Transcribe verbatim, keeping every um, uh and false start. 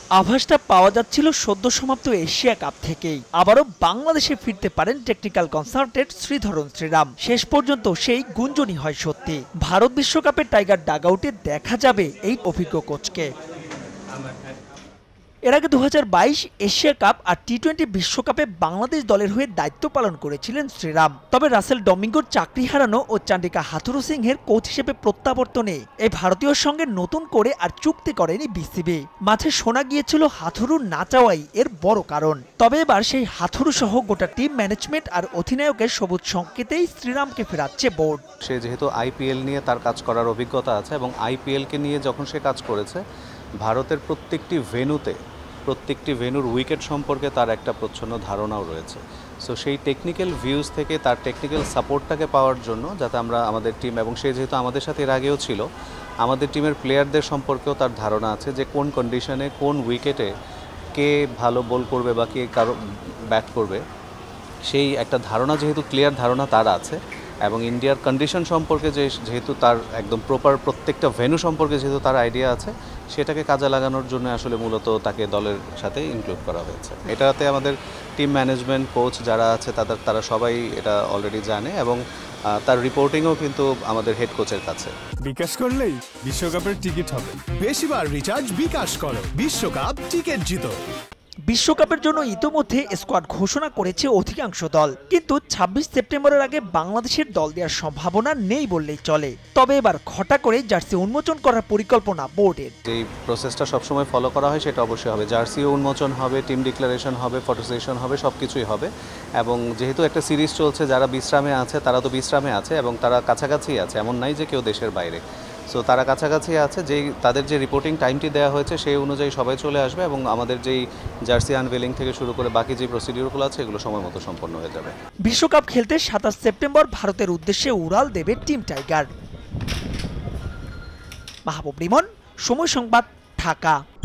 আভাসটা পাওয়া যাচ্ছিল সদ্য সমাপ্ত এশিয়া কাপ থেকেই। আবারও বাংলাদেশে ফিরতে পারেন টেকনিক্যাল কনসালটেন্ট শ্রীধরন শ্রীরাম। শেষ পর্যন্ত সেই গুঞ্জনই হয় সত্যি। ভারত বিশ্বকাপের টাইগার ডাগআউটে দেখা যাবে এই অভিজ্ঞ কোচকে। এর আগে দু হাজার বাইশ এশিয়া কাপ আর টি টোয়েন্টি বিশ্বকাপে বাংলাদেশ দলের হয়ে দায়িত্ব পালন করেছিলেন শ্রীরাম। তবে রাসেল ডমিঙ্গোর চাকরি হারানো ও চান্ডিকা হাথুরু সিংহের কোচ হিসেবে প্রত্যাবর্তনে এই ভারতীয়র সঙ্গে নতুন করে আর চুক্তি করেনি বিসিবি। মাঝে শোনা গিয়েছিল হাথুরু না চাওয়াই এর বড় কারণ। তবে এবার সেই হাথুরু সহ গোটা টিম ম্যানেজমেন্ট আর অধিনায়কের সবুজ সংকেতেই শ্রীরামকে ফেরাচ্ছে বোর্ড। সে যেহেতু আইপিএল নিয়ে তার কাজ করার অভিজ্ঞতা আছে এবং আইপিএলকে নিয়ে যখন সে কাজ করেছে, ভারতের প্রত্যেকটি ভেন্যুতে প্রত্যেকটি ভেন্যুর উইকেট সম্পর্কে তার একটা প্রচ্ছন্ন ধারণাও রয়েছে। সো সেই টেকনিক্যাল ভিউজ থেকে তার টেকনিক্যাল সাপোর্টটাকে পাওয়ার জন্য, যাতে আমরা আমাদের টিম, এবং সে যেহেতু আমাদের সাথে এর আগেও ছিল, আমাদের টিমের প্লেয়ারদের সম্পর্কেও তার ধারণা আছে যে কোন কন্ডিশনে কোন উইকেটে কে ভালো বল করবে বা কে কারো ব্যাট করবে, সেই একটা ধারণা, যেহেতু ক্লিয়ার ধারণা তার আছে, এবং ইন্ডিয়ার কন্ডিশন সম্পর্কে যে যেহেতু তার একদম প্রপার প্রত্যেকটা ভেন্যু সম্পর্কে যেহেতু তার আইডিয়া আছে, সেটাকে কাজে লাগানোর জন্য আসলে মূলত তাকে দলের সাথে ইনক্লুড করা হয়েছে। এটাতে আমাদের টিম ম্যানেজমেন্ট, কোচ যারা আছে তাদের তারা সবাই এটা অলরেডি জানে, এবং তার রিপোর্টিংও কিন্তু আমাদের হেড কোচের কাছে। বিকাশ করলেই বিশ্বকাপের টিকিট হবে। বেশিবার রিচার্জ বিকাশ করো, বিশ্বকাপ টিকিট জিতো। বিশ্বকাপের জন্য ইতোমধ্যে স্কোয়াড ঘোষণা করেছে অধিকাংশ দল, কিন্তু ছাব্বিশ সেপ্টেম্বরের আগে বাংলাদেশের দল দেওয়ার সম্ভাবনা নেই বললেই চলে। তবে এবার ঘটা করে জার্সি উন্মোচন করার পরিকল্পনা বোর্ডের। যেই প্রসেসটা সবসময় ফলো করা হয় সেটা অবশ্যই হবে। জার্সিও উন্মোচন হবে, টিম ডিক্লারেশন হবে, ফটো সেশন হবে, সব কিছুই হবে। এবং যেহেতু একটা সিরিজ চলছে, যারা বিশ্রামে আছে তারা তো বিশ্রামে আছে এবং তারা কাছাকাছি আছে, এমন নাই যে কেউ দেশের বাইরে। সো তারা কাছাকাছি আছে, যেই তাদের যে রিপোর্টিং টাইমটি দেওয়া হয়েছে সেই অনুযায়ী সবাই চলে আসবে, এবং আমাদের যেই জার্সি আনভেলিং থেকে শুরু করে বাকি যে প্রসিডিউরগুলো আছে এগুলো সময় মতো সম্পন্ন হয়ে যাবে। বিশ্বকাপ খেলতে সাতাশ সেপ্টেম্বর ভারতের উদ্দেশ্যে উড়াল দেবে টিম টাইগার। মাহবুব রিমন, সময় সংবাদ, ঢাকা।